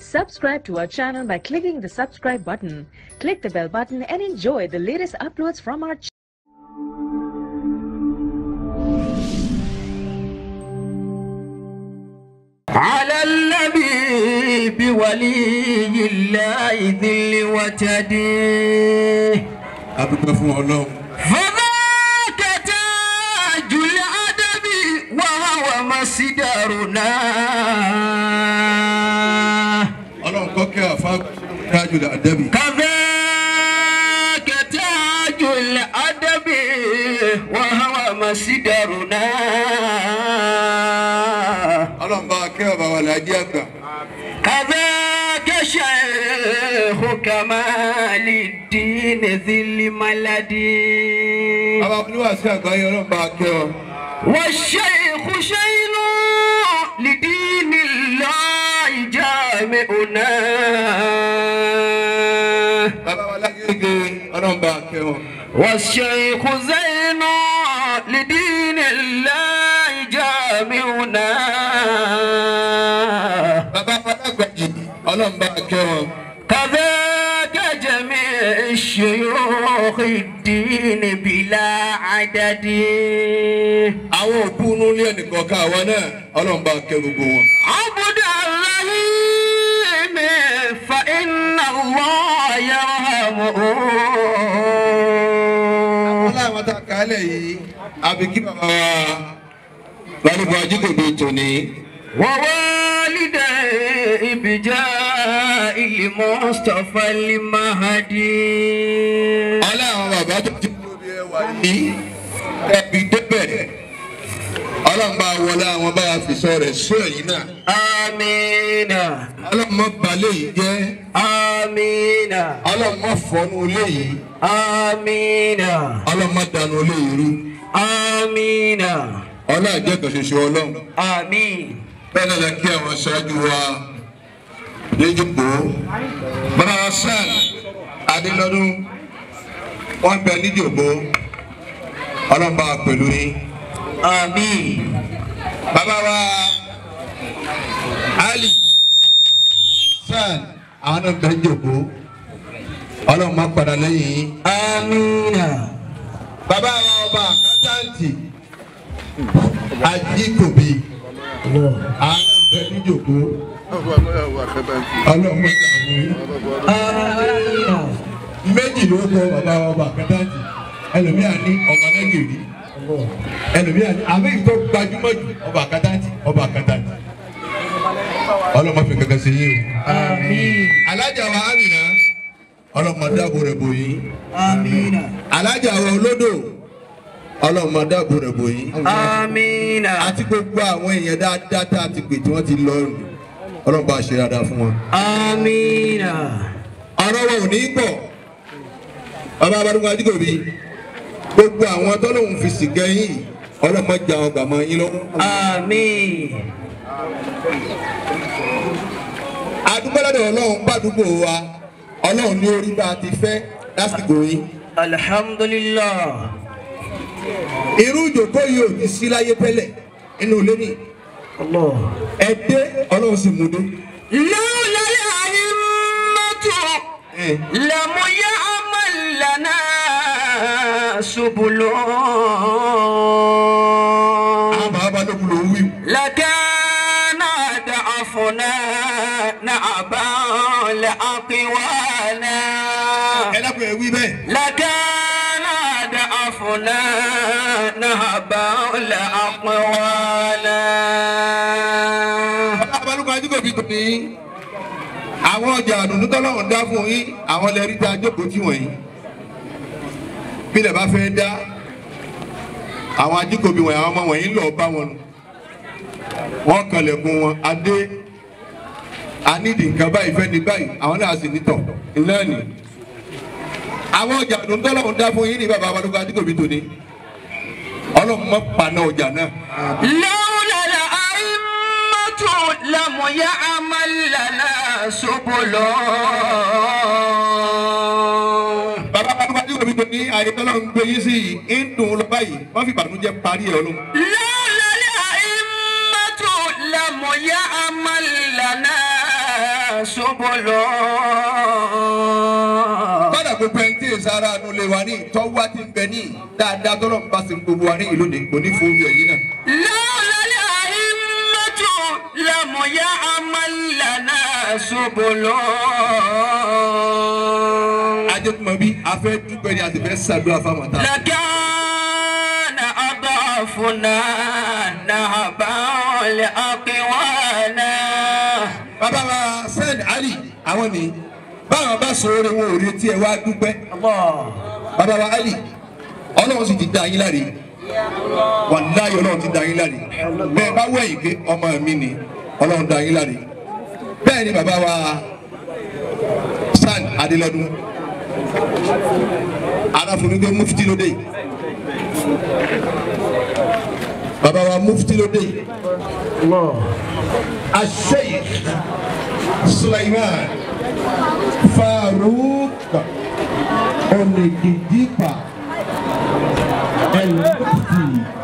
Subscribe to our channel by clicking the subscribe button. Click the bell button and enjoy the latest uploads from our channel. على النبي بولي الله ذل وتديه فذاك تاج الأدب وهو مصدرنا كذاك تاج الأدب وهو مصدرنا كذاك شيخ كمال الدين ذي الملدي والشيخ شيخ لدين الله جامعنا والشيخ زين لدين الله جامعنا كذاك جميع الشيوخ الدين بلا عدد عبد الرحيم فإن الله يرحمه ووالدي بجاء المصطفى المهدي ọlọ́mọba wọlé àwọn bá fi sọ rẹ̀ sọ èyí náà. Amina. ọlọ́mọ balẹ̀ yìí jẹ́. Amina. ọlọ́mọ fọnú ilé yìí. Amina. ọlọ́mọ dànù ilé yìí rú. Amina. ọlọ́àjẹ́ kan ṣoṣo ọlọ́run. Àmín. bẹ́ẹ̀ náà kí àwọn aṣáájú wa lẹ́jọ́pọ̀ Barasan Adélọ́dún wọ́n bẹ níjòpọ̀ ọlọ́mọba pẹ̀lú yín. Àmín. Bàbá wa Ali San àwọn náà bẹ níjòpọ̀ ọlọ́mọ padà lẹ́yìn. Amina. Bàbá wa ọba àkántàntì Ajíkòbí àwọn náà bẹ níjòpọ̀ ọlọ́mọ ìdààmú. Amina. Méjì ló kọ bàbá wa ọba àkántàntì ẹlòmíà ní ọmọlẹ́gìrì ẹlòmíà ní àmì ìtọ́ gbajúmọ̀ jù ọba àkántàntì ọlọ́mọ fi kankan sí yín o. Àmín. Alájà wa Amina ọlọ́mọ dáàbò rẹ̀ bò yín. Amina. Alájà wa Olódò ọlọ́mọ dáàbò rẹ̀ bò yín. Amina. Àti gbogbo àwọn èèyàn dáadáa tá a ti pè tí wọ́n ti lọ rùn ọlọ́mọ àṣẹ dáadáa fún wọn. Amina. ọ̀rọ̀ wọn ò ní pọ̀ bàbá Abaruka Ajíkòbí gbogbo àwọn tọ́lọ́hún fi sì gẹ́yìn ọlọ́mọ jà wọn gbà mọ́ yín lọ́wọ́. Àmín. Adúgbò lọ́dọ̀ Ọlọ́run gbàdúgbò wa Ọlọ́run ní orí bá a ti fẹ́ lásìkò yín. Alhamdulillah. Irú ìjòkó yìí ò ti sí láyé tẹ́lẹ̀ inú ilé ní. Ẹ dé Ọlọ́run sì mú dé. Lawla al-a'immatu lam ya'mal lana subulun. Àwọn bàbá ló kúlò wí. Lakana da'afuna na'aba la'aqwana. Ẹ dákun ẹ wí bẹ́ẹ̀. Lakana da'afuna na'aba la'aqwana. Bàbá Abaruka Ajíkòbí tó ní àwọn ọjà àdùnnú tọ́lọ́run dá fún yín àwọn lẹ́rí tá a jókòó tí wọ̀nyí. Bí lè bá fẹ́ dá àwọn Ajíkòbí wọ̀nyí àwọn ọmọ wọ̀nyí lọ bá wọn nù. Wọ́n kalẹ̀kùn wọn adé anídìí nǹkan báyìí fẹ́ ní báyìí àwọn náà sì nítọ̀ ìlànà. Àwọn ọjà àdùnnú tọ́lọ́run dá fún yín ní bàbá Abaruka Ajíkòbí tó ní. Ọlọ́run mọ́ paná ọjà náà. Lawla al-a'immatu lam ya'mal lana subulun. Bàbá Abaruka Ajíkòbí tó ní àyè tọ́lọ́run gbé yín sí yìí ń dùn lọ báyìí wọ́n fi ìbànújẹ́ parí ẹ̀ lọ́lọ́. Lawla al-a'immatu lam ya'mal lana subula. Kọ́dà gbogbo ẹni tí ìsara nu lè wà ní ìtọ́wá ti ń bẹ ní dáadáa tọ́lọ̀ ń bá sí gbogbo wa ní ìlú ní kò ní fún ẹ̀yìn náà. Lawla al-a'immatu lam ya'mal lana subula. Ajẹ́tùmọ̀ bí a fẹ́ dúpẹ́ ni a ti fẹ́ ṣàdúrà fáwọn ta. Lakana adafuna nahabal aqwana. Bàbá wa Sẹ́ẹ̀dì Ali àwọn ni báwọn bá sọ̀rọ̀ wọn ò retí ẹ wá dúpẹ́. Bàbá wa Ali Ọlọ́run sì ti dá yín láre. Wàláhì Ọlọ́run ti dá yín láre. Bẹ́ẹ̀ bá wẹ̀yìn pé ọmọ mi ni Ọlọ́run dá yín láre. Bẹ́ẹ̀ ni bàbá wa San Adélọ́dún aráfúnigé Mufty lóde. Bàbá wa Mufty lóde. Sheikh Sulaiman Faruk Onikijipa Mufty.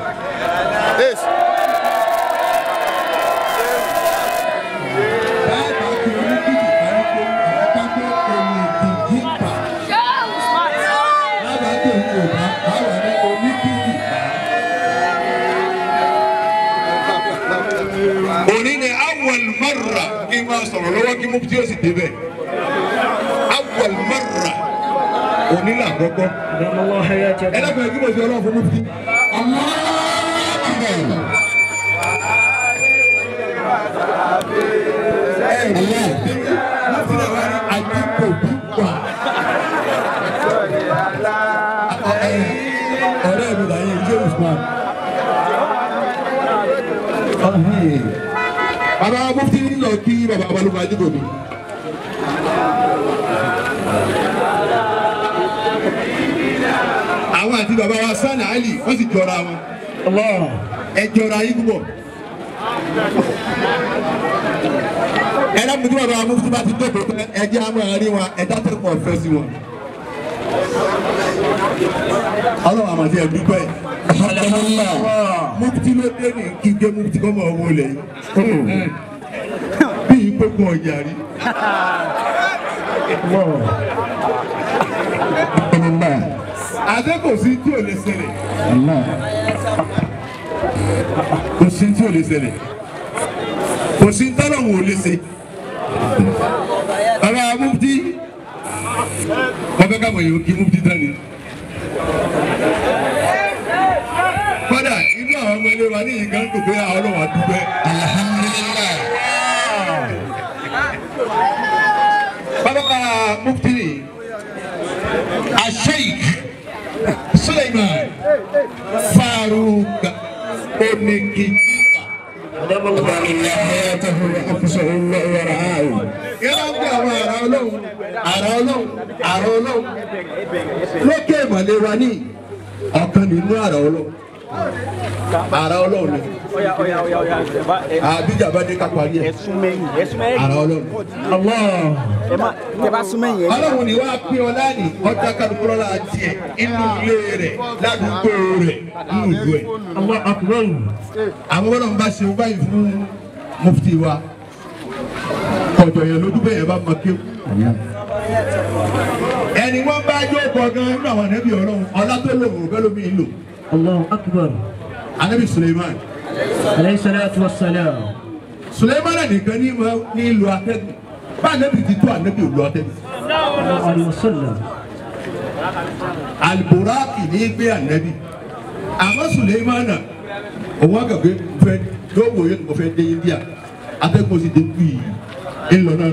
مرة كما صلى الله عليه Mufty ó sì débẹ̀ أول مرة onílà àkọ́kọ́ ẹlẹ́gbẹ̀ẹ́ kí mo fi Ọlọ́run fún Mufty. ọ̀rẹ́ mi là yẹn jẹ́ Usman. Bàbá Mufty lọ kí bàbá Alubarika àdìgbò mi. Àwọn àti bàbá wa Sani Ali wọ́n sì jọra wọn. Ẹ jọra yín púpọ̀. Ẹ dábòó tí bàbá Mufty bá ti dókòó pé ẹ jẹ́ àwọn àárín wọn ẹ dá tẹ́kọ̀ ọ̀fẹ́ sí wọn. Ọlọ́run àmàtí ẹ̀ dúpẹ́. Mufty ló dé ní kíkẹ́ Mufty kọ́ mọ̀ owó lẹ̀ yìí. Bí ìgbógun ọjà rí. Adé kò sí tí ò lè ṣẹlẹ̀. Kò sí tí ò lè ṣẹlẹ̀. Kò sí tọ́lọ̀wò lè ṣe. Bàbá Mufty wọ́n fẹ́ káwọn èèyàn kí Mufty dání. Kọ́dà inú àwọn ọmọ ilé wa ní ìgbà ń dùn pé àwọn ọlọ́wà dúpẹ́. Alhamdulillah. Bàbá Mufty Sheikh Sulaiman Faruk Onikijipa. Yẹ́nà bí àwọn ará Ọlọ́run lókè ìmọ̀lẹ́ wa ní ọ̀kan nínú ará Ọlọ́run ni àbíjà bá dé ká parí ẹ̀ ará Ọlọ́run. Ọlọ́run ni wàá pín ọ láàní ọjà kálukúrọ́ la tiẹ̀ inú ilé rẹ̀ ládùúgbò rẹ̀ nínú ìlú ẹ̀. Àwọn Ọlọ́run bá ṣe báyìí fún Mufty wa kọjọ yẹn lójú bẹ́ẹ̀ yẹn bá máa kéwù. Ẹni wọ́n bá jó pọ̀ gan nínú àwọn ànábì Ọlọ́run ọlá tó lò wọ́n bẹ́ẹ̀ lómi ìlò. Allahu Akbar. Ànábì Sulaiman. Alayhi salatu wassalam. Sulaiman nìkan ní ìlú atẹ́gùn. Bá ànábì ti tó ànábì ìlú atẹ́gùn. Sallallahu alayhi wa sallam. Alubarika ní gbé ànábì. Àmọ́ Sulaiman òun àgàgbé fẹ́ lówó yẹn kò fẹ́ dé India. Atẹ́gùn sì dé kú yìí. Ńlọ náà.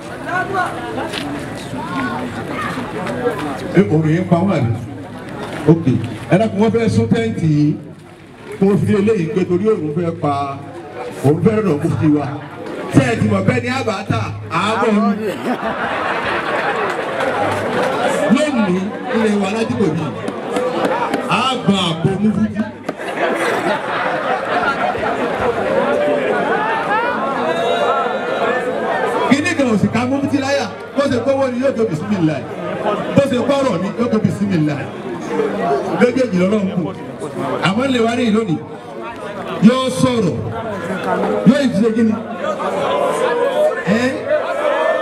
Òrùn yẹn pa wọ́n àbí. Ok, ẹ̀rọ kò wọ́n fẹ́ sún tẹ́ǹtì yìí kó fi eléyìí gbé torí òun fẹ́ pa òun fẹ́ rọ̀ Mufty wa. Tẹ́ẹ̀tì mọ̀ bẹ́ẹ̀ ni àbáta àábọ̀ lónìí ilé wa ládìgbò bíi àgbà àpò Mufty. Kíní kan ò sì ká Mufty láyà bó ṣe gbówó ni yóò gbé bismillah bó ṣe gbọ́rọ̀ ni yóò gbé bismillah. Méjèèjì lọ́rọ̀ ń kù àmọ́ lè wá ní ìlónìí yóò sọ̀rọ̀ yóò ìdílé gíní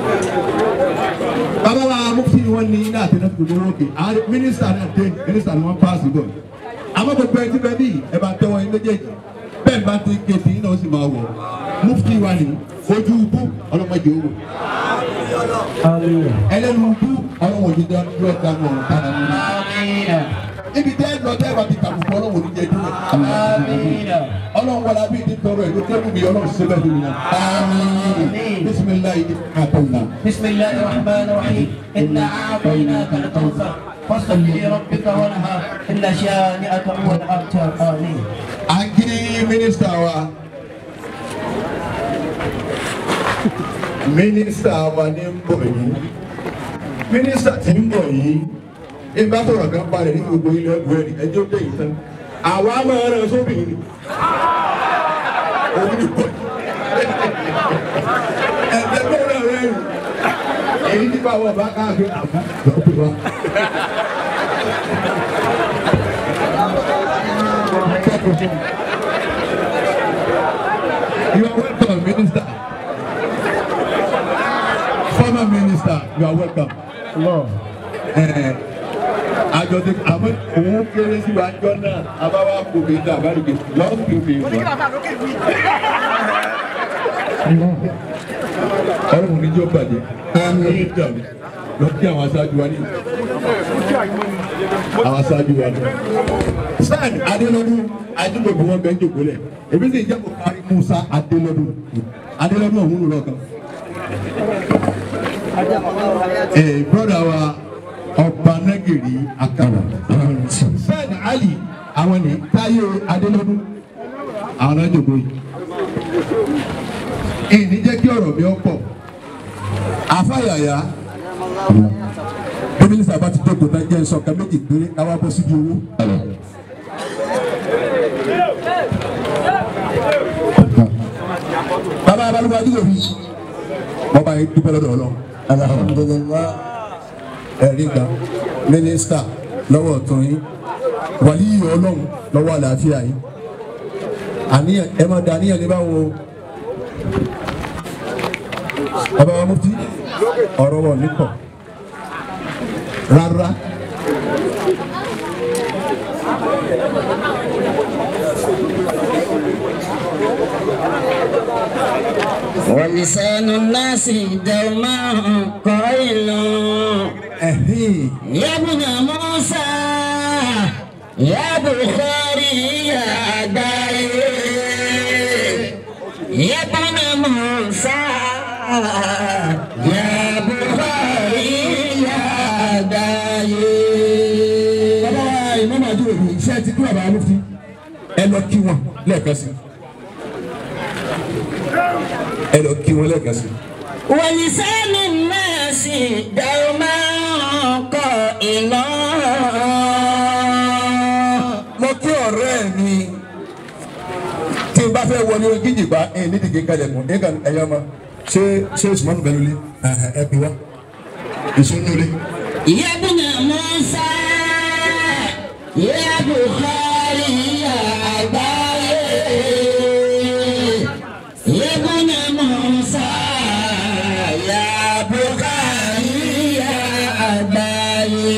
bàbá wa Mufty ni wọ́n ní iná àti iná tó gbogbo òkè mínísítà náà dé mínísítà ni wọ́n paasi bọ̀ àmọ́ gbogbo ẹtí bẹ́ẹ̀ bí ẹ bá tẹ́wọ́ ẹ méjèèjì bẹ́ẹ̀ bá ti kéde iná ó sì máa wọ̀ Mufty wa ni ojú ubú ọlọ́mọdé owó ẹlẹ́nu ubú ọlọ́mọdé dúró ẹ̀ka náà tánà nínú ibi tẹ́ lọ tẹ́ bá ti kàkùkù ọlọ́wọ́ ní jẹ́ dúró ọlọ́wọ́ wọlé abí ti tọrọ ẹ̀ ló tẹ́ mú mi ọlọ́wọ́ sẹ́bẹ̀ lórí náà bisimilayi àtọ̀nà. bisimilayi rahman rahim inna a'tainaka al-kawthar fasalli li rabbika wanhar inna shani'aka huwal abtar amin. à ń kí mínísítà wa ní ń bọ̀ yìí mínísítà tí ń bọ̀ yìí ìgbà sọ̀rọ̀ kan parẹ̀ ní gbogbo ilé ọgbọ̀n ẹ̀rí ẹjọ́ dé yìí tán àwa máa rẹ̀ sóbìnrin òun ní pọ̀ ẹ̀jẹ̀ tó rẹ̀ rẹ̀ rù èyí tí bá wọ̀ bá káàkiri àbá lọ́pọ̀ wa. You are welcome, Minister. Former Minister, you are welcome. Àjọ̀dún àmọ́ òun kéré sí wa jọ náà abáwá kò fi dá àbálùkè lọ́ọ̀kì fi wọ́n. Ọlọ́run níjọ́ bàjẹ́ lọ kí àwọn aṣáájú wa ní àwọn aṣáájú wa ní. Sáàni Adélọ́dún Ajígbòbí wọn bẹ́ẹ̀ ń jòkó lẹ̀ èmi sì jẹ́ kó kárí Musa Adélọ́dún ọ̀hún lọ́kàn. Brọ́dà wa ọba nagiri akara sẹ́ẹ̀dì Ali àwọn ní Táyé Adélọ́dún àwọn náà jòkó yìí. Èyí jẹ́ kí ọ̀rọ̀ mi ó pọ̀ àfàyàyà bí mínísítà bá ti jókòó tán jẹ́ nsọ̀kan méjì péré káwá bọ́ síbi owó. Bàbá abalúwa dúró mi wọ́n bá yẹ dúpẹ́ lọ́dọ̀ Ọlọ́run. Alhamdulillah. Ẹ̀rí ga mínísítà lọ́wọ́ ọ̀tún yín wàlíyìí Ọlọ́run lọ́wọ́ àlàáfíà yín àníyàn ẹ máa da àníyàn ní báwo bàbá wa Mufty ọ̀rọ̀ wọn nípọ̀ rárá. ولسان الناس دوما قائل يا ابن موسى يا بخاري يا داعي يا ابن موسى يا بخاري يا داعي. bàbá wa ìmọ̀mọ́ àdúrà mi iṣẹ́ ti dúró bàbá Mufty ẹ lọ kí wọn lẹ́ẹ̀kan sí ẹ lọ kí wọn lẹ́ẹ̀kan sí. ولسان الناس دوما قائل. mo kí ọ̀rẹ́ mi tí n bá fẹ́ wọlé Oníkíjìpá ẹ̀ nídìí kalẹ̀kùn ẹ̀yọ́ ma ṣé Usmanu bẹ́ẹ̀ lólé ẹ bí wá ìṣúnúlé. يا ابن موسى يا بخاري يا داعي يا ابن موسى يا بخاري يا داعي.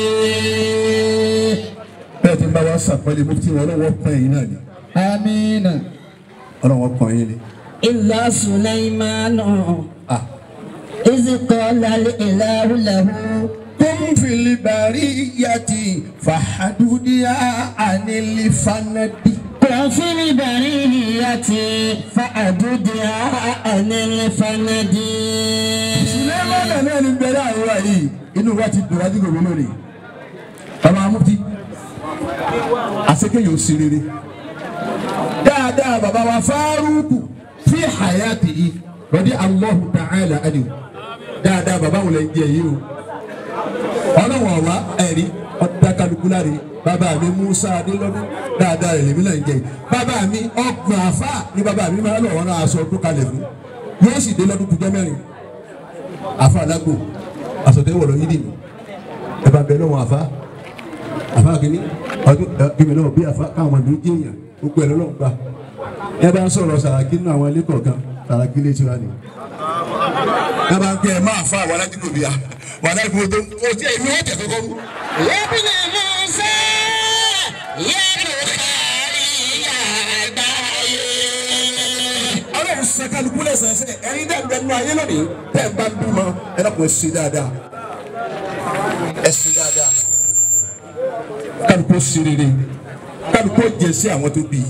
bẹ́ẹ̀ tí n bá wá sàpẹ́lẹ̀ Mufty wọn lọ́wọ́ pọ́n yín náà ni. Amina. ọlọ́wọ́ pọ́n yín ni. إلا سليمان إذ قال الإله له كن في البرية فحدودها عن الفند. كن في البرية فحدودها عن الفند. Sulaiman náà ní bẹ̀rẹ̀ àwòrán yìí inú wa ti dùn wájú gbogbo lónìí. Bàbá Mufty àṣekè yóò ṣe rere dáadáa bàbá wa Faruku fi hayatihi radi Allahu ta'ala anhu dáadáa bàbá wọlé ń jẹ yìí o ọlọ́wọ̀n wa ẹ̀rí ọ̀dà kálukúláre bàbá mi Musa Adélọ́dún dáadáa rẹ̀ lèmi náà ń jẹ yìí bàbá mi ọgbọ̀n àfà ní bàbá mi máa lọ́wọ́ náà aṣọ tó kalẹ̀ fún yóò sì dé lọ́dún kújọ́ mẹ́rin àfà alágbò àsọtẹ́wọ̀ lọ yídì mi ẹ bá bẹ lọ́wọ́ àfà kìíní ọdún kìíní náà bí àfà káwọn ọmọdé jẹ́yàn gbogbo ẹ̀ lọ́wọ́ gbà ẹ bá ń sọ̀rọ̀ Sàràkí nínú àwọn ilé kọ̀ọ̀kan Sàràkí lè tura ni. bàbá ń pẹ́ máa fa àwọn alájí kò bíyà wà láì fún ọdún kò tí èmi wọ́n tẹ̀ kọ́kọ́ mú. yẹ́bùnà Musa yẹ́bù kárí àgbáyé. ọlọ́run ṣe kálukú lẹ́sẹ̀ẹ́sẹ̀ ẹ̀yin dẹ̀ bẹ́ẹ̀ nù ayé lónìí bẹ́ẹ̀ bá ń bímọ ẹ lọ́kùn sí dáadáa ẹ sí dáadáa kálukú sí rere kálukú jẹ sí àwọn tó bí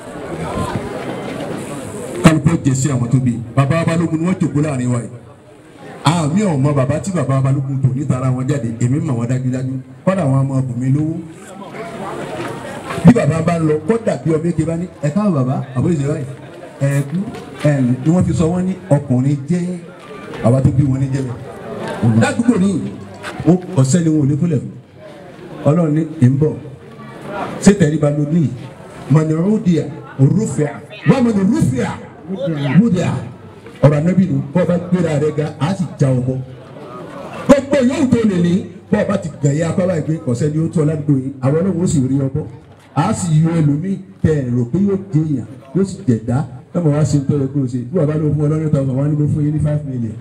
kálukú jẹ sí àwọn tó bí bàbá balógun ni wọ́n jòkó láàrin wa yìí àmì ọmọ bàbá tí bàbá balógun tò níta ara wọn jáde èmi mọ̀ wọ́n dájúdájú kọ́dà àwọn ọmọ ọbùnmi lówó bí bàbá bá lọ kọ́dà bí ọmọ èké bá ní ẹ káwọ bàbá àbúrò ìṣẹ̀lẹ̀ báyìí ẹ̀ẹ́dú ni wọ́n fi sọ wọ́n ní ọkùnrin jẹ́ àwa tó bí wọn ní jẹ́ bẹ́ẹ̀ ládùúgbò ní ọ̀sẹ́ ni wọn ò ní kúnlẹ̀ fún ọlọ́run ní ìbọ̀ ṣé tẹ̀ríba ló ní mọ̀nìrúdìà òrùfẹ́ wọ́n mọ̀nìrúfẹ́ múdìà ọ̀rọ̀ anábì ni bọ́ọ̀ bá gbéra rẹ̀ ga á sì já ọmọ gbogbo yóò tó lè ní bọ́ọ̀ bá ti gàyà apábá ìgbé ọ̀sẹ́ ni ó tó ládùúgbò yìí àwọn ọlọ́run ó sì rí ọbọ̀ á sì yọ ẹlòmíì tẹ̀ ẹ̀rọ pé yóò jẹ èèyàn yóò sì jẹ̀dá lọ́mọ wá sí tó yẹ kó o ṣe bí bàbá ló fún ọlọ́run tàwọn wá ní ló fún yín ní 5 million.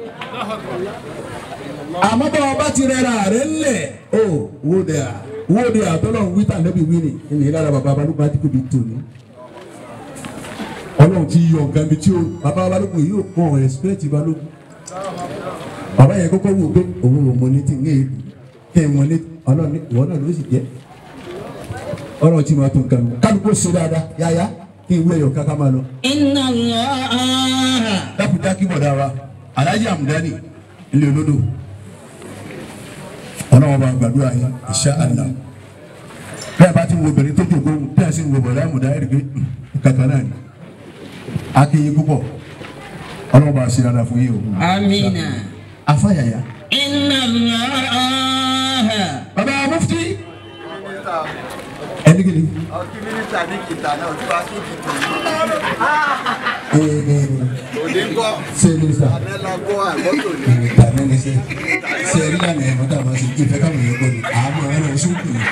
àmọ́ bá ọba ti rẹra rẹ̀ ńlẹ̀ o wo de àtọ́lọ́run wíta lẹ́bi wíìnì ìní lára bàbá balùwẹ̀ àti kò bí tòní. ọlọ́run ti yọ nǹkan bí tí o bàbá balùwẹ̀ yóò kọ́ ẹ̀sìpẹ́ẹ̀tì balùwẹ̀. bàbá yẹn kọ́kọ́ wò pé òun ò mọ ní ti ń èlù kí ẹ̀ wọ́n ní ọlọ́run ìwọ náà ló sì jẹ́ ọlọ́run ti máa tó nǹkan mi kálukó ṣe dáadáa yáyá kí n wé ẹ̀yọ̀ káká máa lọ. Inna Allah. dákúdákí bọ̀dá wa alájà àmúdání ilé olódò ọlọ́wọ́ bá gbàdúrà yín insha Allah bẹ́ẹ̀ bá ti wo obìnrin tó jòkó bẹ́ẹ̀ sì ń wo bọ̀dá àmúdá ẹ̀rí pé kankan náà ni akéyí púpọ̀ ọlọ́wọ́ bá ṣe dáadáa fún yín o. Amina. afáyàyà. Inna Allah. bàbá Mufti ẹni kìíní. ọtí mínísítà ní kìtà náà tí wàá tún kìtà òde ń bọ̀ ṣe mínísítà. adélágbó àgbọ̀tò ní. tàbí ní ṣe ṣe ẹ̀rí lànà ẹ̀mọ́ tá a máa ṣe ìfẹ́ káwọn èèyàn gbọ́ ni àmọ́ ẹ̀rọ ìṣúkù ni.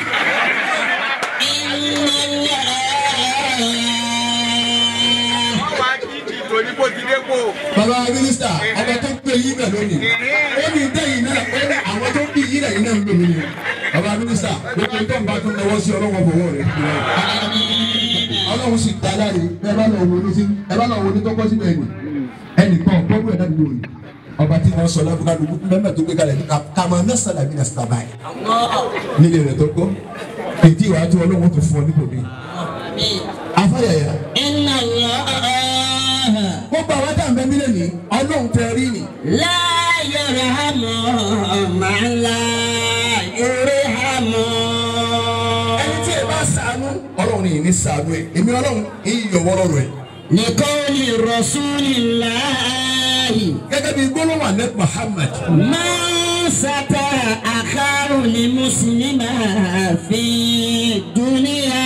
wọ́n wá kí ìdìbò ní bó ti dé kó. bàbá mínísítà ọba tó gbé yín bẹ̀ lónìí ó ní dẹ́yìn náà ó ní àwọn tó bí yín lẹ́yìn náà ń lò lónìí bàbá mínísítà gbogbo tó ń bá tó lọ́wọ́ sí ọlọ́wọ́ fọwọ́ rẹ̀ ọlọ́run sì dá láre ẹ bá lọ wo ní tọ́kọ́ síbẹ̀ ni ẹnìkan gbọ́dọ̀ ẹ̀dá gbogbo rẹ̀ ọba tí wọ́n sọ lábúkà lóko mẹ́mẹ́ tó gbé kalẹ̀ kàmá nẹ́sàlá mi nà sábà yìí nílé rẹ̀ tó kọ́ ètí ìwà tí ọlọ́run tó fún ọ nípò mi. afáyàyà. Inna Allah. gbogbo àwọn tá à ń bẹ mílẹ̀ ní ọlọ́run tẹ rí ni. La yarhamu man la yarhamu. ẹni tí ẹ bá ṣàánú ọlọ́run ní ní ṣàánú ẹ èmi ọlọ́run yìí yọ wọ́rọ́ rẹ̀. Liqawli Rasulillahi. gẹ́gẹ́ bí gbólóhùn àná Muhammad. Man satara akhahu li muslima fi dunya.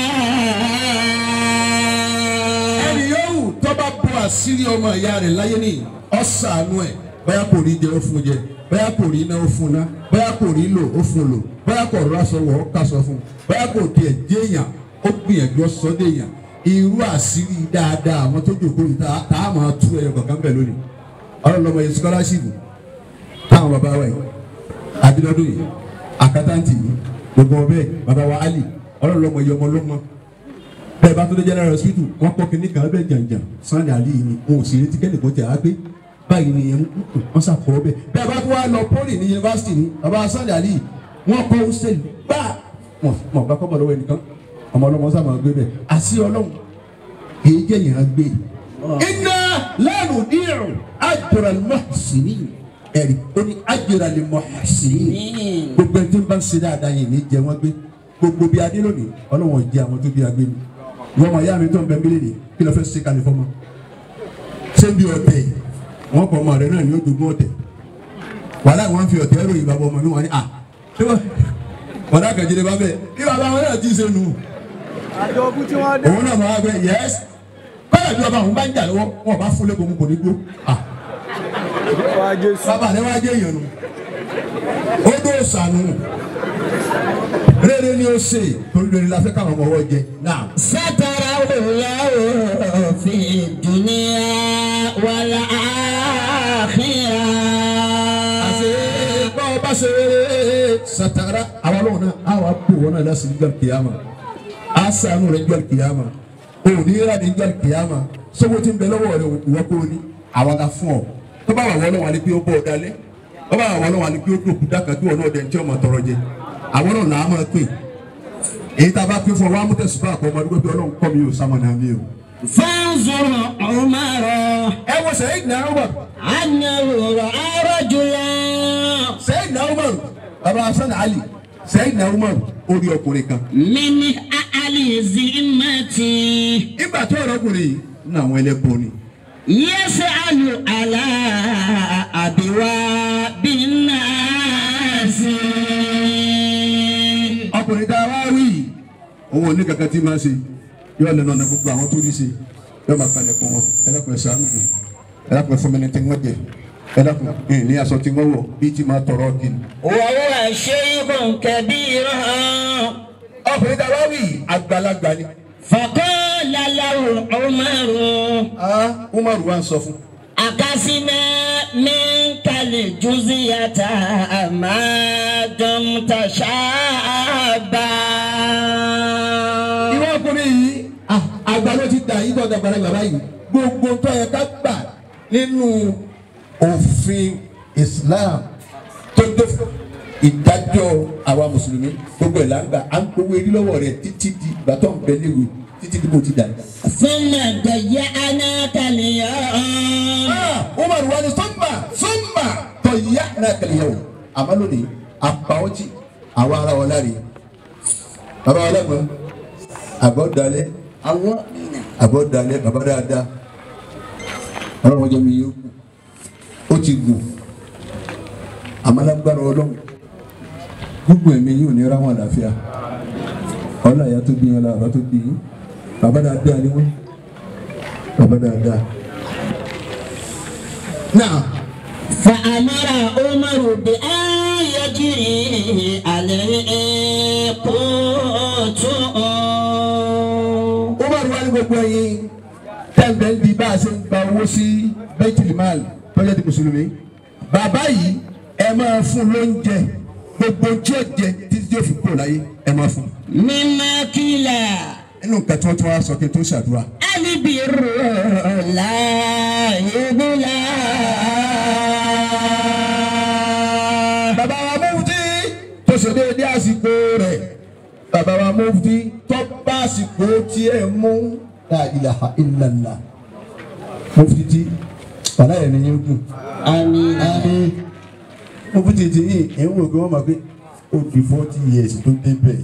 ẹni yòówù tó bá bọ́ àṣírí ọmọ ìyá rẹ̀ láyé ní ọ̀sánú ẹ̀ báyà kò rí jẹ ó fún jẹ báyà kò rí iná ó fún ná báyà kò rí lò ó fún lò báyà kò rọ aṣọ wọ̀ ó kásọ fún báyà kò tiẹ̀ jẹ́ èèyàn ó gbìyànjú ọ̀sọ́ dé èèyàn irú àṣírí dáadáa àwọn tó jòkó yìí tá a máa tú ẹyọ kankan bẹ̀ lónìí ọlọ́lọ́mọ yẹn sikọ́láṣìpù táwọn bàbá wa yìí adínọ́dún yìí àkátàǹtì yìí gbogbo ọbẹ̀ bàbá wa Ali ọlọ́lọ́mọ yìí ọmọ lọ́mọ bẹ́ẹ̀ bá tó dé general hospital wọ́n kọ́ kínní kan bẹ́ẹ̀ jàǹjàǹ Sunday Ali yìí ni wọn ò sì retí kẹ́lẹ́ kó tẹ̀ á gbé báyìí ni wọ́n ṣàkọ́ bẹ́ẹ̀ bẹ́ẹ̀ bá tó wá lọ poli ní yunifásitì ní bàbá Sunday Ali wọ́n kọ́ hostel gbá mọ̀ bá kọ́ bọ̀ lọ́wọ́ ẹnìkan ọmọ ọlọ́mọ sábà gbé bẹ́ẹ̀ àti ọlọ́run kì í jẹ́ yẹn gbé iná lẹ́nu díẹ̀rù ajra al-muhsinin ẹ̀rí ó ní ajra al-muhsinin gbogbo ẹni tí ń bá ń ṣe dáadáa yìí ní jẹ wọ́n gbé gbogbo bí adé lónìí ọlọ́wọ́n jẹ àwọn tó bí agbé ni wọ́n mọ̀ ìyá mi tó ń bẹ mílíọ̀nù ni kí ló fẹ́ ṣe kalẹ̀ fọ́mọ ṣé bí ọ̀tẹ̀ wọ́n kọ́ ọmọ rẹ̀ náà ní ojoogun ọ̀tẹ̀ wàhálà wọn fi ọ̀tẹ̀ ròyìn bàbá ọmọ mi wọn ni wọ́n dá kẹ̀jẹ̀ bá bẹ́ẹ̀ kí bàbá wọn náà ti ṣe nù òun náà máa bẹ yẹs kọ́lá bí ọba òun bá ń jà lọ́wọ́ wọn bá fún lẹ́kọ̀ọ́ mú kò ní gbó bàbá rẹ wá jẹ́ èèyàn nù ó dó sànù rere ni ó ṣe torí lórí la fẹ́ káwọn ọmọ ọwọ́ jẹ náà. Satara Allahu fi dunya wal akhirah. ṣe satara àwọn ọlọ́run náà àwọn àpò wọn náà lásìkò ìjọ kìyàmà àṣàánú rẹ̀ ìjọ kìyàmà òní rà ní ìjọ kìyàmà sọ́wọ́ tí ń bẹ lọ́wọ́ rẹ̀ ìwọ́ kó ní àwọn la fún ọ tó bá wà wọ́n lọ́wọ́ àlẹ́ pé ó bọ̀ ọ́ dalẹ̀ tó bá wà wọ́n lọ́wọ́ àlẹ́ pé ó dòkú dákà kí wọ́n náà dẹ̀ ń tí ọmọ tọrọ jẹ àwọn náà là á máa pè èyí tá a bá pè fún ọ wá mú tẹ̀sùbá àpò ọmọdé pé ọlọ́run kọ́ mi ò sámọ̀nà mi o. فانظر عمر ẹ wo Sayyidina Umar أنه رأى رجلا Sayyidina Umar baba Hasan Ali Sayyidina Umar orí ọkùnrin kan. من أهل الذمة ìgbà tó ọ̀rọ̀kùnrin yìí ní àwọn ẹlẹ́kọ̀ọ́ ni. يسأل على أبواب الناس. ọkùnrin tá a wá rí òun ò ní kankan tí máa ṣe yóò lẹ́nu ọ̀nà gbogbo àwọn tó ní ṣe yóò máa kalẹ̀ fún wọn ẹlẹ́kùn ẹ̀sán àmì ẹlẹ́kùn ẹ̀fọ́ mẹ́ni tí wọ́n jẹ ẹlẹ́kùn ní aṣọ tí wọ́n wọ̀ bí tí máa tọrọ kí ni. وهو شيخ كبير. ọkùnrin tá a wá rí àgbàlagbà ni. فقال له عمر Umar wa ń sọ fún. أقسنا منك الجزية ما دمت شابا. ìwọ ọkùnrin yìí àgbà ló ti dà yìí tó ọ̀dà gbàlagbà báyìí gbogbo tó yẹ ká gbà nínú òfin Islam tó dé ìdájọ́ àwa mùsùlùmí gbogbo ẹ̀ là ń gbà à ń gbowó eré lọ́wọ́ rẹ̀ títí di ìgbà tó ń bẹ léwu títí di bó ti dà. ثم ضيعناك اليوم. Umar wa ni sọ́mbà tó yá náà kẹlẹ́ yẹ̀wò àmọ́ lónìí àpáwọ́tì àwa ara wọn láre bàbá wa lẹ́gbọ̀n àbọ̀ dalẹ̀ bàbá dáadáa ọlọ́run jẹ́ mi yóò kú ó ti gùn àmàlágbára ọlọ́run gbogbo ẹ̀mí yóò ní ráwọn àlàáfíà ọlọ́ àyà tó bí yẹn la bàbá tó bí yín bàbá dáadáa ni wọ́n bàbá dáadáa. náà فأمر عمر بأن يجري عليه قوت. Umar wà ní gbogbo ẹ̀yin tẹ́ǹbẹ̀ ń di bá a ṣe ń gba owó sí Baitul Mal tọ́jà ti mùsùlùmí bàbá yìí ẹ máa fún lóúnjẹ gbogbo tí ó jẹ títí tí ó fi kúrò láyé ẹ máa fún. مما قيل nínú nǹkan tí wọ́n tún wá sọ kí n tó ṣàdúrà. البر لا يبلى. bàbá wa Mufty tó ṣe déédé àsìkò rẹ̀ bàbá wa Mufty tó bá àsìkò tiẹ̀ mú la ilaha illallah Mufty tí wàlá yẹn ni yín kù. آمين. Mufty tí yìí ẹ̀ ń wò pé wọ́n máa gbé ó di 40 years tó dé bẹ́ẹ̀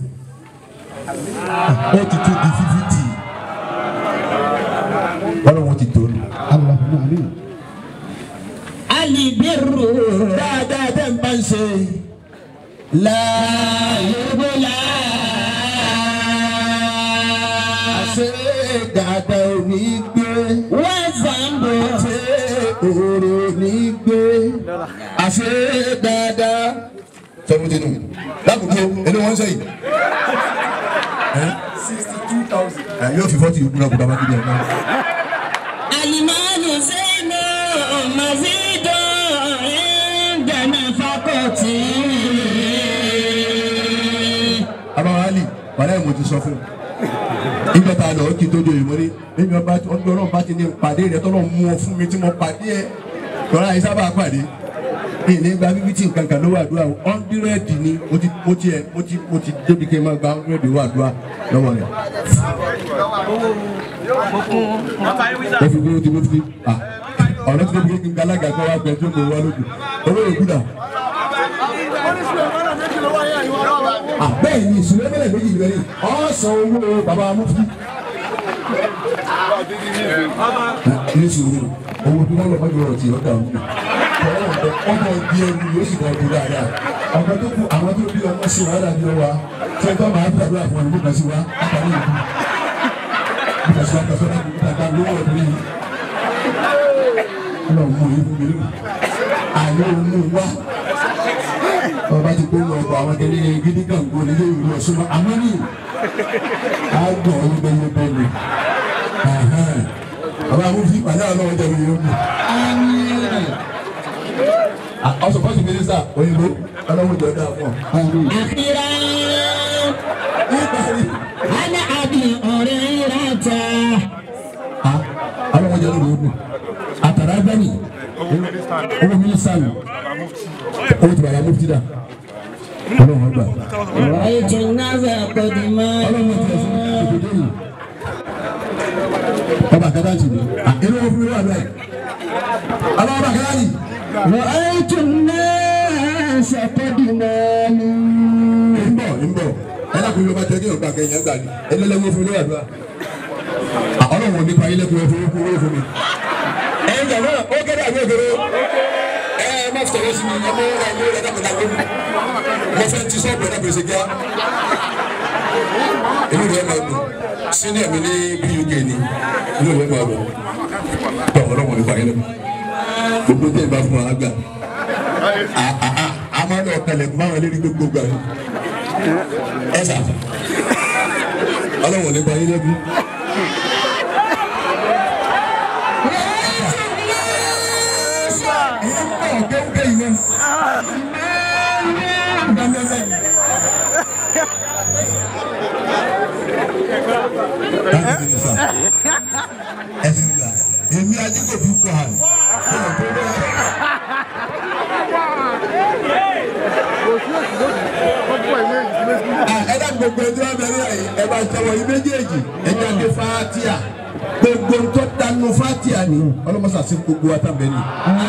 ó ti tó di 50 wọ́n lọ́wọ́ ti tó lù. البر dáadáa tẹ́ ń bá ń ṣe يبلى. ṣe dáadáa ò ní gbé والذنب ṣe òòrò ò ní gbé àṣe dáadáa. sẹ́wọ́ntínú lákòókò ẹni wọ́n ń sẹ́yìn. 62,000. yóò fi 40 ìkúra kúta bá kíbi ẹ̀ náà. المال زين مزيد عند نفقتي. abawali wàlẹ́ mo ti sọ fún un nígbà tá a lọ kí tójú ìmọ̀ ní níbi ọlọ́run bá ti ní pàdé rẹ tọ́lọ́ mú ọ fún mi tí mo pàdé ẹ tọ́lá yìí sábà pàdé ní gba bíbí tí nǹkan kan ló wà dúrà 100 ni mo ti débi kí n máa gba 100 wà dúrà lọ́wọ́ rẹ̀. ó fi gbé mo fi ọ̀rẹ́ tí mo fi kí n galága kọ́ wá gbẹ tó mo wá lójú owó ìkúdà. bẹ́ẹ̀ ni Sulaiman méjì lórí ọ̀sán owó bàbá Mufty. ní sùúrù owó tí wọ́n lọ mọ́jú ọ̀rọ̀ tí ọ̀dà òun ọmọ ìbí ẹni yóò sì kọ́ dáadáa ọmọ tó kú àwọn tó bí ọmọ sí wàhálà bí ọwà tí ẹgbẹ́ máa ń gbàdúrà fún ọmọ sí wa àtàrí ìlú nígbà sí akẹ́kọ̀ọ́ náà nígbà tá a lówó ọdún yìí ọlọ́run mú ìlú mi lónìí àlọ́ òun wá ọba ti gbé lọ ọkọ àwọn kẹlẹ gidi gàngó ní ilé ìlú Ọ̀ṣun àwọn ní àgbọn ọlọgbẹyẹbẹ ni bàbá Mufty ìpàdé àwọn ọmọ ìjọba yìí lónìí. Also, first minister, when you go, I don't want to do that. أخيرا أنا أبي أريرة I don't want to do that. Atarabani, Omo Musa, Omo Musa Mufty da. I don't want that. رأيت الناس قدما Baba Kadaji, I don't want to do that. Baba Kadaji. رأيت الناس قدما Imbo. Ela ko yo ba te ki o gba ke yan gba ni. Elele wo fun lo adua. Ọlọ́run nípa ilé kúrò fún mi. Ẹ̀yin jàmbá ó kéré àbí òkèrè. Má fi tọ̀wọ́ sí mi ọmọ ọmọ ọmọ ẹ̀dá pẹ̀lú àwọn mo fẹ́ ti sọ́ọ̀bù ẹ̀dá pèsè kíá. Inú rẹ̀ máa dùn. Senior mi ní BUK ni. Inú rẹ̀ máa dùn. Tọ́ ọlọ́run nípa ilé. Gbogbo tẹ̀ bá fún wa gbà. A máa lọ kalẹ̀ kó máa wọlé ní gbogbo gbà. Ẹ sà. Ọlọ́run nípa ilé bí. Èmi ajíkò bí kò hàn. Ẹ dá gbogbo ẹjọ́ abẹ́rẹ́ yìí ẹ bá tẹ̀wọ̀ yìí méjèèjì ẹ jáde fàtíà gbogbo tó dánú fàtíà ni ọlọ́mọṣà sí gbogbo wa tàbí ni.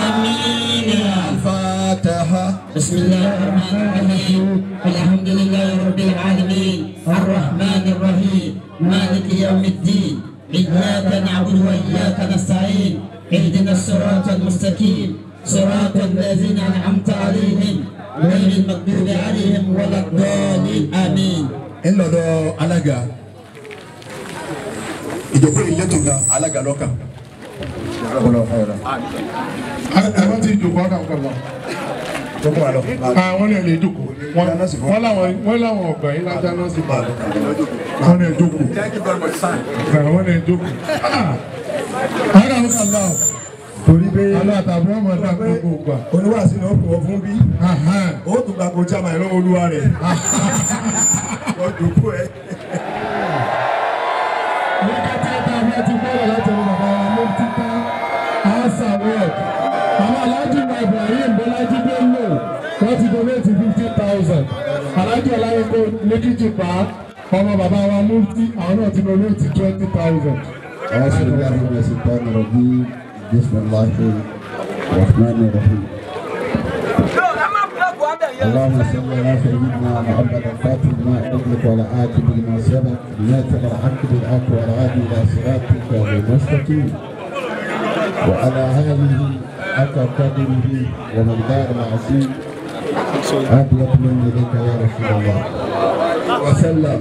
Fataha. Bismillahirrahmanirrahim. Alhamdulillahi rabbil alamin. Arrahmanir rahim. Maliki yawmiddin. Iyyaka na'budu wa iyyaka nasta'in. Ihdinas siratal mustaqim. Siratal ladzina an'amta 'alayhim. Ghayril maghdubi 'alayhim waladdallin. Amin. Ńlọdọ̀ alága ìjọba ìletò ga alága lọ́kàn. Àwọn tí ìjòkó ọ̀dà ń kọ̀ọ̀lọ́. Àwọn lè jókòó. Wọ́n láwọn ọ̀gbà yìí lájà náà sì bá. Àwọn lè jókòó. Àwọn lè jókòó. Ọ̀dà ń kọ̀ọ̀lọ́. Torí pé Aláàtàbí ọmọ ẹ̀dá gbogbo gbà. oníwàásí ni ó pè wọ́n fún bí. Ó tún gba kọjá máa lọ́wọ́ olúwa rẹ̀. Wọ́n jókòó ẹ̀. Wákàtí ẹ̀ta àwọn ti bọ́ọ̀lù láti ọ̀rọ̀ bàbá wa Mufty Asa Word. Àwọn aláàjì wa Ibrahim Bọ́lájí Bello wọ́n ti donate 50,000. Aláàjì Ọláyẹ̀kọ́ Onikijipa ọmọ bàbá wa Mufty àwọn náà ti donate 20,000. أعوذ بالله من الشيطان الرجيم بسم الله الرحمن الرحيم اللهم صل على سيدنا محمد الفاتح لما أغلق وعلى آله لما سبق ناتل الحق بالحق والعادي إلى صراطك المستقيم وعلى هذه حق قدره ومقدار العظيم عافية من إليك يا رسول الله وسلم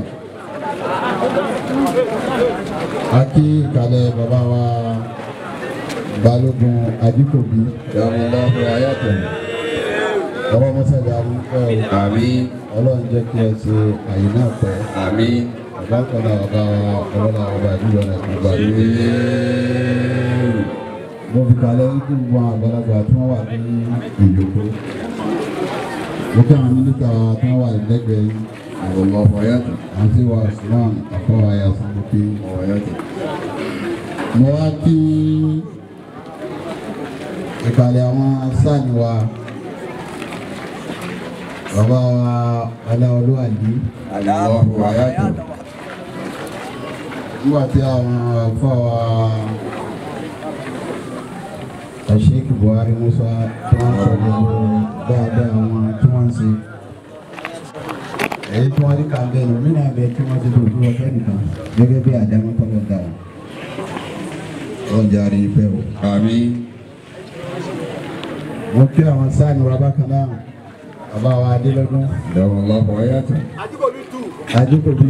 Aki kalẹ̀ bàbá wa Balógun Ajíkòbí Yàmùláhù Ayátọ̀ ọwọ́ mọ́sálẹ̀ arúgbó àmín Ọlọ́run jẹ́ kí ẹ ṣe àyè náà pẹ́ àmín ọ̀bákanná bàbá wa ọlọ́lá ọba ìdúró rẹ̀ gbogbo àdúgbò. Mo fi kalẹ̀ ikú gbogbo àwọn àgbàlagbà tí wọ́n wà ní ìjókòó. Mo kí àwọn mínísítà tí wọ́n wà lẹ́gbẹ̀ẹ́ yìí. Allahu ayatu. Àti wa Usman àfọwọ́ ayé àsọ̀bùkí ayatu. Mo wá kí ìkàlẹ̀ àwọn sáàni wa bàbá wa Aláolúwàdí. Allahu ayatu. Nígbà tí àwọn àfọwọ́ Sheikh Buhari Musa tí wọ́n sọ̀rọ̀ dáadáa àwọn tí wọ́n ń ṣe. Èyí tí wọ́n rí ká bẹ́ẹ̀ lọ nínú abẹ́ tí wọ́n ti lò fún ọ̀fẹ́ nìkan gẹ́gẹ́ bí àdámọ́ tọ́lọ̀ dà wọ́n. Ọjà rí ìfẹ́ o. Àmín. Mo kí àwọn sáàni wa bákan náà. Bàbá wa Adélọ́dún. Ìdáwọ̀ ọlọ́pàá ọ̀yá tó. Ajíkòbí.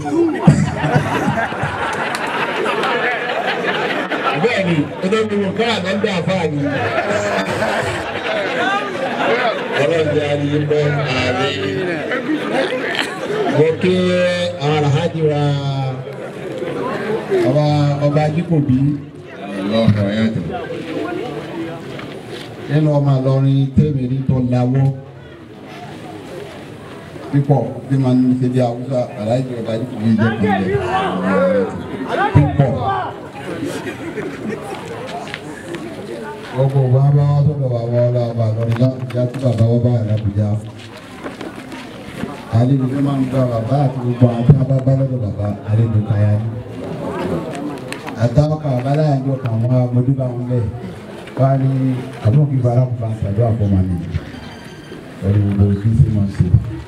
Bẹ́ẹ̀ni, ẹgbẹ́ mi wò káà náà ń dá àfáà ni. Ọlọ́jà rí ìfẹ́ àmín. Mo kí àwọn alhaji wa ọba Ajíkòbí. nínú ọmọ Ìlọrin tèmi tó láwọ́ pípọ̀ bí máa ń ṣe bí Haúsá aláìjọ ọ̀dájú kò ní jẹ́ kan jẹ́ pípọ̀. Gbogbo wa bá wá sọ́dọ̀ bàbá ọlọ́ọ̀bà lọ́rin láti já tí bàbá wọ́n bá àlàbùjá. Àlejò tó máa ń gba bàbá àti gbogbo àwọn tí wọ́n bá bá lọ́dọ̀ bàbá àlejò káyà ní. Àtàwọn kan bàbá láyàjọ kan wọn amọ̀dúbà wọn bẹ́ẹ̀. Wọ́n á ní àbúrò kí fara kò bá ń ṣàdúrà fún ọmọ mi. Ẹ̀rù gbogbo ojú sí máa ń ṣe.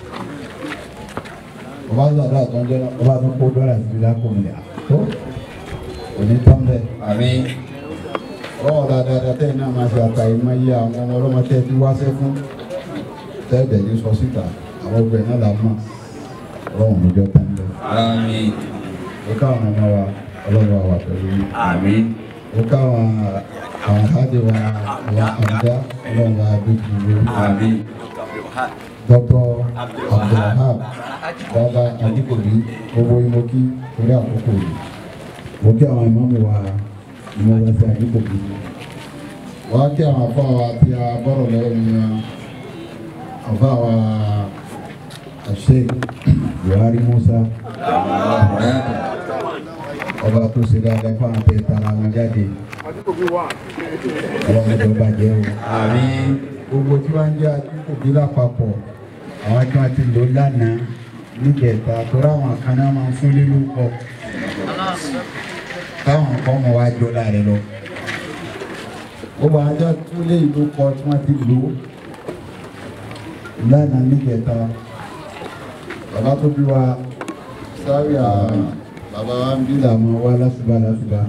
Ọba tó àdúrà tó ń jẹ́ ọba tó kó dọ́là síbi lákòmìnira. Tó òní tán bẹ́ẹ̀. Àmín. Ọ̀rọ̀ dáadáa tẹ́yìn náà máa ṣe àtàyè máa yé àwọn ọmọ ọlọ́mọ tẹ́ tí wáṣẹ́ fún tẹ́ẹ̀dẹ̀ ní sọ síta àwọn ọgbẹ́ náà là mọ̀ ọlọ́run lójó tán lọ. Àmín. Ó káwọn ọmọ wa ọlọ́run wa pẹ̀lú yín. Àmín. Ó káwọn àwọn àádé wa àwọn àmúdá ọlọ́run wa dójú lórí. Àmín. Dr. Abdulwahab Baba Adikobi owó imoki torí àkókò yìí. Mo kí àwọn ìmọ̀mù wa ìmọ̀lẹ́ sí Adikobi. Wọ́n á kí àwọn afọ́ wa tí a bọ́rọ̀ lọ́wọ́ mi wa. Afọ́ wa Sheikh Buhari Musa. Ọba tó ṣe dáadáa fún àwọn tẹ̀ tara wọn jáde. Ọlọ́run ìjọba jẹ́ o. Àmín. Gbogbo tí wọ́n ń jẹ́ Adikobi lápapọ̀. Àwọn tí wọ́n ti lò lánàá níjẹta torí àwọn kan náà máa ń fún lílù pọ̀. Táwọn kan mọ̀ wá jọ láàrin lọ. Gbogbo àjọ tó lé ìlú kọ tí wọ́n ti lò lánàá níjẹta. Bàbá tó bí wa sáré bàbá wa ń bí làmọ́ wá lásìbá.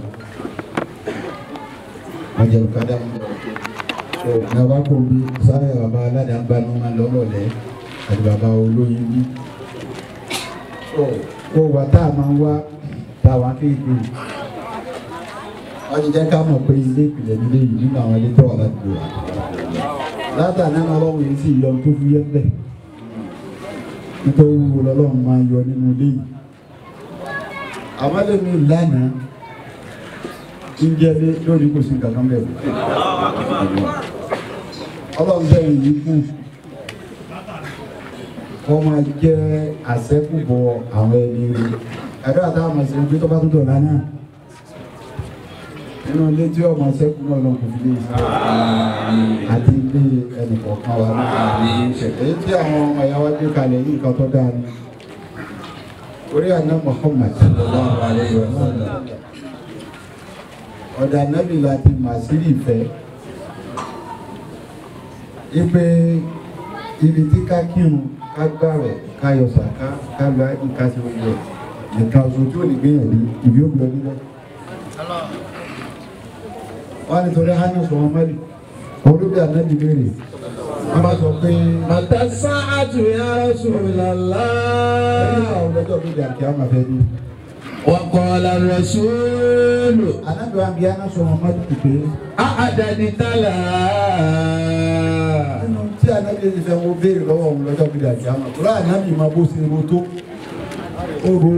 Wọ́n jẹ́ òkàdá mú lọ. So bàbá kò bí sáré bàbá aládàágbánú máa lọ́lọ́lẹ́ àti bàbá olóyin bí. So kó wà tá a máa ń wá táwa kéèké. Wọ́n ti jẹ́ ká mọ̀ pé ilé ìpìlẹ̀ nílé yìí nínú àwọn ilé tó wà ládùúgbò wa. Látàná ọlọ́run yìí sì yọ tó fi yẹ bẹ́ẹ̀. Nítorí wúwo lọ́lọ́run máa yọ nínú ilé yìí. Àwọn ẹlẹ́mi lánàá ń jẹ́ lórí kò sí kankan bẹ́ẹ̀. Ọlọ́run bẹ́ẹ̀ yìí kù. Wọ́n máa jẹ́ àṣẹ́kùbọ̀ àwọn ẹni rẹ̀. Ẹ̀dọ́ àtàwọn ọmọ ìṣẹ́jú tó bá tó dọ̀la náà. Nínú ilé tí ọmọ ṣẹ́kù náà lọ kò fi lè ṣe àti ilé ẹnì kọ̀ọ̀kan wa náà. Èyí tí àwọn ọmọ ìyá wa gbé kalẹ̀ yìí nǹkan tó dáa ni. Orí àná Muhammad ọ̀dà nábì láti màsírì ìfẹ́. Ipe ibi tí ká kírun ká gbààwẹ̀ ká yọ sàká ká lọ àìkú ká sí oúnjẹ nìkan oṣù tí ó lè gbé yẹn ní ìbí ó gbọ́ nílẹ̀. Wọ́n ní torí hánú sọ wọn mẹ́rin olúbi ànábì béèrè wọ́n bá sọ pé màtá sáàtù ya Rasulullah ẹ̀yìn àwọn ọlọ́jọ́ bí i àti àwọn afẹ́ ní. Wa qala Rasulu ànábì wa bí hánú sọ wọn mẹ́rin pé àádẹ́ni tálà. Nínú tí ànábì ti fẹ́ wọ́n béèrè lọ́wọ́ òun lọ́jọ́ bí i àti àwọn àkùrá ànábì máa bó ṣe ro tó oro.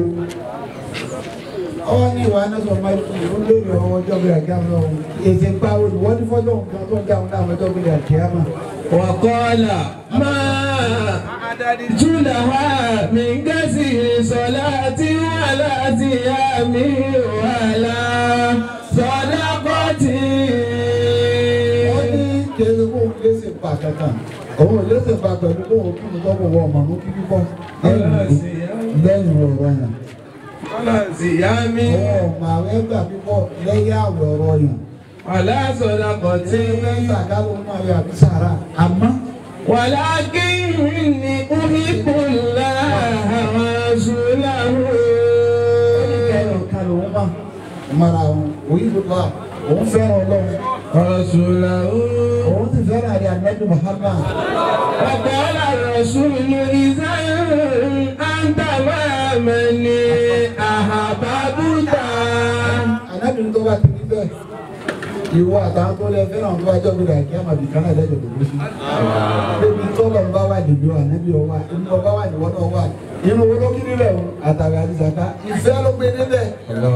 Ọwọ́ ní ìwà náà sọ máa ń lórí ọjọ́ bí àkíyà náà èsì pa olùwọ́n ní fọ́jọ́ nǹkan tó ń dáhùn láwọn ọjọ́ bí àkíyà náà. Wa qala máa júlàhà mi gẹ́sì sọ̀lá tí wàhálà ti yá mi wàhálà sọ̀lá pọ̀tì. Wọ́n ní kéde kó léṣe pa kankan òun ò léṣe pa pẹ̀lú kó òun kí ni tọ́wọ́ wọ ọmọ mú kí kíkọ́ lẹ́yìn ọ̀rọ̀ yẹn. Ìyá mi. Ọmọ àwọn ẹgbẹ́ àbíkọ́ lẹ́yìn àwọ̀ ọ̀rọ̀ yìí. Aláṣọ̀dá kan tí ń sàkálù máa yọ àbí sàrà. Àmọ́. Wàlá kí ni oníkùnlá àwọn ṣùláwò. Ó ní kẹ́lẹ́ ọ̀kadà òun máa. Mara òun òyìnbó òun fẹ́ràn Ọlọ́run. Ṣùláwò. Òun ti fẹ́ràn àdé Ànábì Muhammad. Ọ̀pọ̀ ọ̀là Rasulu ìsáyẹ̀rù àǹtàwà mẹ́ni. Àhàbàbúdà. Ànábì tó bá ti ní bẹ́ẹ̀. Ìwọ àtàwọn tó lẹ fẹ́ràn tó wájọ́ gbé rẹ̀ kí á máa bì kánà lẹ́jọ̀ tó gbé sí. Bébí tó lọ bá wà nìjọ ànábì ọwà, inú ọba wà níwọ́n náà wà. Inú owó ló kí níbẹ̀ o, àtàrà àti zàká. Ìfẹ́ ló gbé níbẹ̀.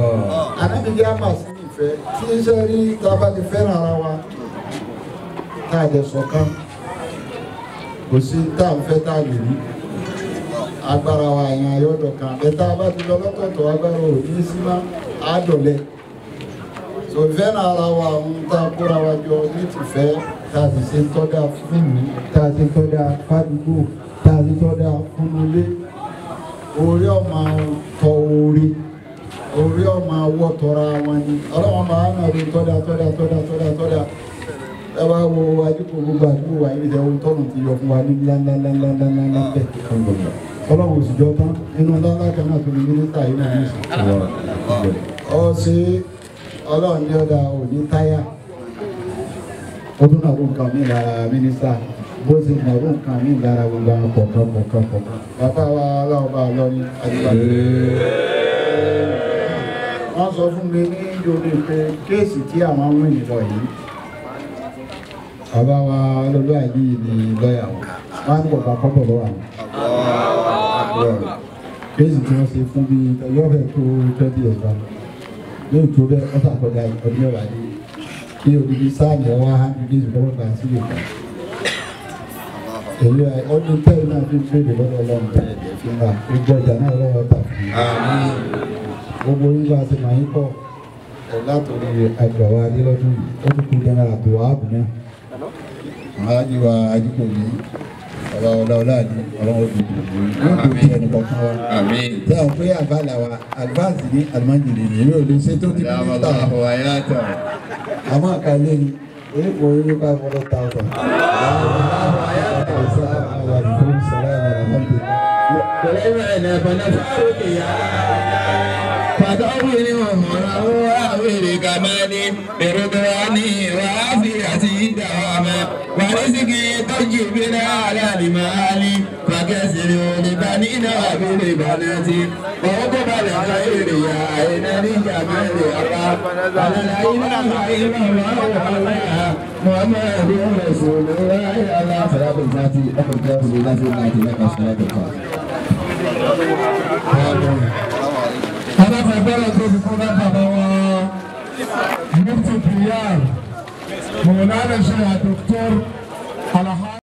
Ànábì jẹ́ àmà sí ìfẹ́. Tí iṣẹ́ rí tá a bá ti fẹ́ràn ara wa. tá a jẹ sọ̀kan kò sí tá a fẹ́ tá a lè rí agbára wa yẹn ayọ́dọ̀ kan ẹ̀ta bá ti lọ lọ́tọ̀ọ̀tọ̀ agbára ò ní sí má àádọ́lẹ̀ so ìfẹ́ náà ara wa ń tá a kóra wa jọ ní tìfẹ́ tá a sì ṣe ń tọ́jà fún mi tá a ṣe ń tọ́jà fádùúgbò tá a ṣe ń tọ́jà fún ilé orí ọmọ tọ orí ọmọ awọ tọra wọn ni ọlọ́wọ́n máa ń rí tọ́jà ẹ bá wo ajúkò gbogbo àdúgbò wa yìí ìdẹ́wò tọ́nù ti yọ fún wa ní ńláńláńláńláńlá bẹ́ẹ̀ ọlọ́run òsìjọ́ tán nínú ńláńlá kan náà tó ní mínísítà yìí náà ní ìsìn ọ sí ọlọ́run ní ọ̀dà òní táyà ó tún náà nǹkan mí lára mínísítà bó ṣe náà nǹkan mí lára gbogbo àwọn kọ̀ọ̀kan bàbá wa aláwọ̀ bá lọ ní àdúgbò wọ́n sọ fún mi ní ìjọba pé kéèsì tí àwọn ń rìn lọ yìí bàbá wa lọ́lọ́ àìní ní lọ́yà wọn ń bọ̀bá kọ́bọ̀ lọ́wọ́ àwọn kéèsì tí wọ́n ṣe fún bí yọ́fẹ̀ tó 20 years back yóò tó bẹ́ẹ̀ ọ́sà kọjá ọdún mẹ́wàá ní kí odidi sáàmì ọwọ́ 100 days before kan sílẹ̀ kan èyí ọdún tẹ́lẹ̀ náà fi ń bèèrè lọ́dọ̀ ọlọ́run tẹ́lẹ̀ fi ń rà gbogbo ọjà náà lọ́wọ́ tà fún mi gbogbo yín bá ti máa ń pọ̀ látòrí àgbà wa dé lọ́dún yìí ó tún kú jẹ́nẹ́rà tó wà á bù náà aláàjì wa ajíkò ní ọba ọlọ́ọ̀lá ní ọlọ́wọ́ dùdù yóò tó bí ẹnì kọ̀ọ̀kan wa tí a pé àbálà wa advance ní alimajiri ní èmi ò lè ṣe tó ti bí níta àmọ́ àkàlẹ́ ni èèpo orí 500,000 فدور ومره أوير كمالي بردواني وعافيتي دواما ورزقي طيب على المالي فكسر لبنينا بالبنات وقبل الخير يا عين لجمال الله على لا إله إلا الله محمد رسول الله على صلاة الفاتحة أخذ كتاب الله في الله لك صلاة الفاتحة alábàgbọ́rọ̀ tó fi kún náà bàbá wa Mufty PR Mọ̀lánà Sheikh Dr.